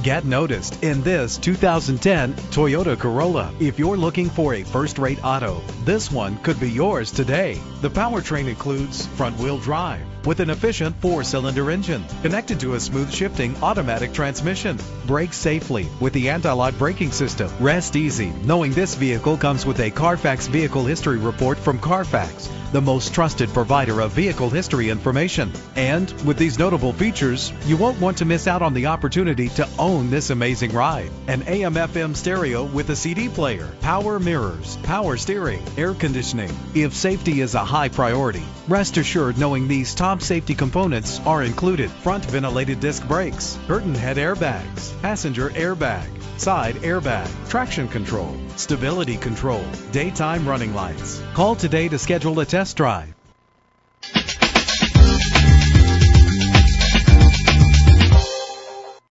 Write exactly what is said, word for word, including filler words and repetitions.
Get noticed in this two thousand ten Toyota Corolla. If you're looking for a first-rate auto, this one could be yours today. The powertrain includes front-wheel drive with an efficient four-cylinder engine connected to a smooth shifting automatic transmission. Brake safely with the anti-lock braking system. Rest easy knowing this vehicle comes with a Carfax Vehicle History Report from Carfax, the most trusted provider of vehicle history information. And with these notable features, you won't want to miss out on the opportunity to own this amazing ride. An A M F M stereo with a C D player, power mirrors, power steering, air conditioning. If safety is a high priority, rest assured knowing these top safety components are included: front ventilated disc brakes, curtain head airbags, passenger airbag, side airbag, traction control, stability control, daytime running lights. Call today to schedule a test drive.